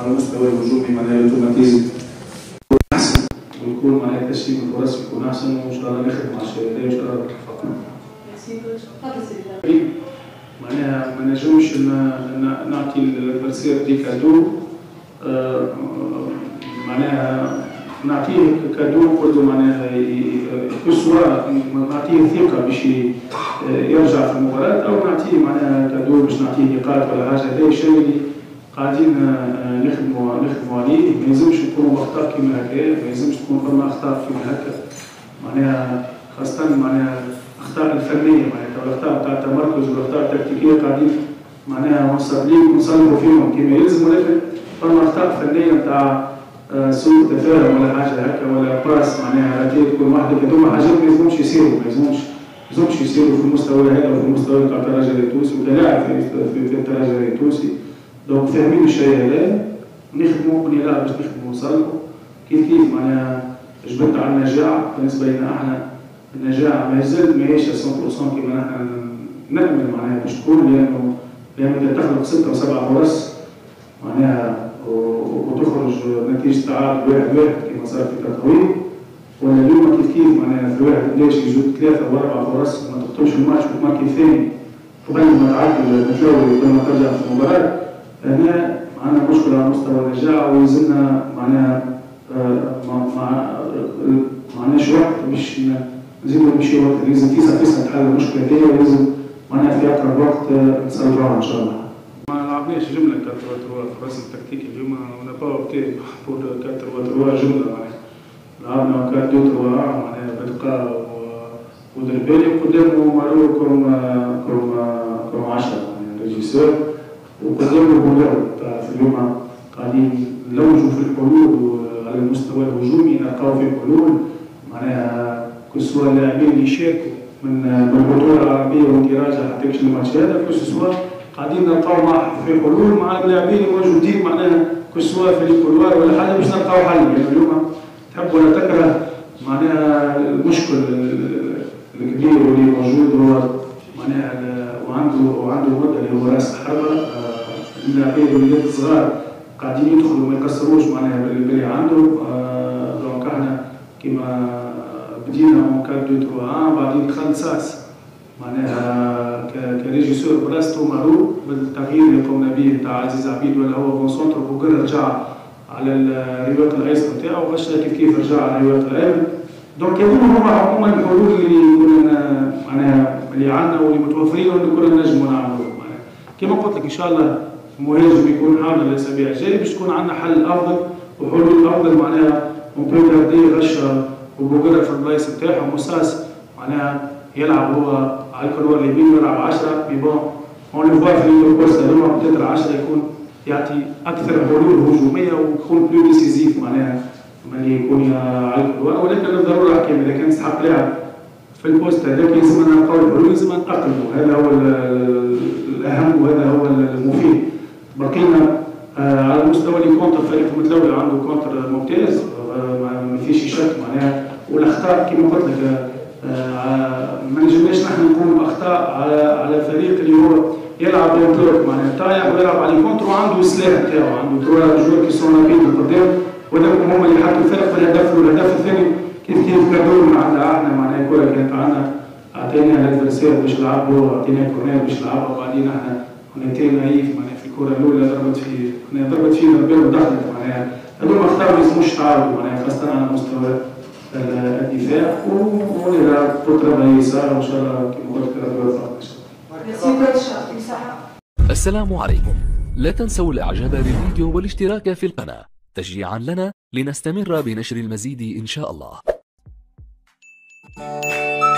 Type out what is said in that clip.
على المستوى الهجومي معناها الاوتوماتيزم يكون احسن، ويكون معناها تسليم الفرص يكون احسن، وان شاء الله نخدم على الشيء هذا وان شاء الله نتوفق. معناها ما نجمش نعطي الادفرسير دي كادو، معناها نعطيه كادو نقول له معناها سواء نعطيه ثقه باش يرجع في المباراه، او نعطيه معناها كادو باش نعطيه نقاط ولا حاجه. هذا الشيء اللي قاعدين نخدموا عليه. ما يلزمش نكونوا اخطاء كيما هكا، ما يلزمش تكون فما اخطاء كيما هكا، معناها خاصه معناها الاخطاء الفنيه معناها الاخطاء تاع التمركز والاخطاء التكتيكيه قاعدين معناها منصبين ونصلحوا فيهم كيما يلزم، ولكن فما اخطاء فنيه تاع سوء تفاهم ولا حاجه هكا ولا باس معناها هذه تكون وحده. هذوما حاجات ما يلزمش يصيروا، ما يلزمش يصيروا في المستوى هذا وفي المستوى تاع الترجي التونسي وكلاعب في الترجي التونسي. دونك فاهمين الشيء هذا، نخدموا بنلعب باش نخدموا ونصلحوا كيف معناها. جبت على النجاح بالنسبه لنا احنا، النجاح ما يزال ماهيش 100% كيما نحن نأمل معناها باش تكون، لأنه إذا تخلق 6 و 7 فرص معناها وتخرج نتيجة تعادل 1-1 كما صار في تطوير، ولا اليوم كيف معناها في واحد ليش يجوز 3 و 4 فرص ما تخطوش الماتش وتماركي ثاني قبل ما تعدل تتلوي قبل ما ترجع في المباراة. هنا عندنا مشكلة على مستوى النجاح، ويلزمنا معناها معناش وقت باش نزيدو نمشيو وقت، لازم فيسا تحل المشكلة هذه، ولازم معناها في أقرب وقت نصلحوها إن شاء الله. ما لعبناش جملة 4-3 في الرسم التكتيكي اليوم، أنا با اوبتي بور 4-3 جملة معناها. لعبنا 4-2-3 معناها بدقة ودربالي، وقدامه مارو كوم 10 معناها ريجيسور، وقدامه بولار. تعرف اليوم قاعدين نلوجوا في الحلول على المستوى الهجومي، نلقاو في حلول معناها كسوا اللاعبين اللي يشاركوا من البطوله العربيه واندراجها حتى يكشف الماتش هذا، كسوا قاعدين نلقاو في حلول مع اللاعبين الموجودين معناها كسوا في الكولوار ولا حاجه باش نلقاو حل. يعني اليوم تحب ولا تكره معناها المشكل الكبير اللي موجود هو معناها وعنده مده اللي هو راس الحربه. اللاعبين الولاد الصغار قاعدين يدخلوا ما يكسروش معناها باللي عندهم. دونك احنا كيما بدينا اون 4-2-3 بعدين دخل ساس معناها كريجيسور بلاصتو معروف بالتغيير اللي قمنا به تاع عزيز عبيد، ولا هو بون سونتر وكل رجع على الرواق الايسر نتاعو، غشنا كيف رجع على الرواق الايمن. دونك هما عموما الحلول اللي كنا معناها اللي عندنا واللي متوفرين واللي كنا نجموا نعملوهم معناها. كيما قلت لك ان شاء الله مهاجم يكون حاضر الاسابيع الجايه باش تكون عندنا حل افضل وحلول افضل معناها. اون بو كاردي غشه وبوغرا في البلايص نتاعهم، وساس معناها يلعب هو على الكورنر اليمين ويلعب 10 مي بون اون لو فوا في البوست هذوما بتاتر 10 يكون يعطي اكثر حلول هجوميه ويكون بلو ديسيزيف معناها ملي يكون على الكورنر. ولكن بالضروره حكيم اذا كان يستحق لاعب في البوست هذاك يلزمنا نلقاو الحلول، يلزمنا نأقلموا. هذا هو الاهم وهذا هو المفيد. بقينا على المستوى اللي كونتر فريق متلوي عنده كونتر ممتاز ما فيش شك معناها. والاخطاء كما قلت لك ما نجمناش نحن نقول اخطاء على فريق اللي هو يلعب بلوك معناها طايح ويلعب على كونتر وعنده السلاح نتاعو، عنده 3 جوار كي سون رابيد لقدام، وهذوك هما اللي حطوا الفرق في الهدف. والهدف الثاني كيف كادو من عندنا احنا معناها الكره كانت عندنا اعطيناها الادفرسير باش نلعبوا، اعطيناه كورنير باش نلعبوا، وبعدين احنا كنا نايف معناها في الكره الاولى ضربت فيه ضربات ودخلت معناها. هذوما اخطاء ما يلزموش تعاودوا معناها خاصه على مستوى الدفاع. ونلعب بطرة يسار وان شاء الله كما قلت لك. السلام عليكم، لا تنسوا الاعجاب بالفيديو والاشتراك في القناة تشجيعا لنا لنستمر بنشر المزيد ان شاء الله.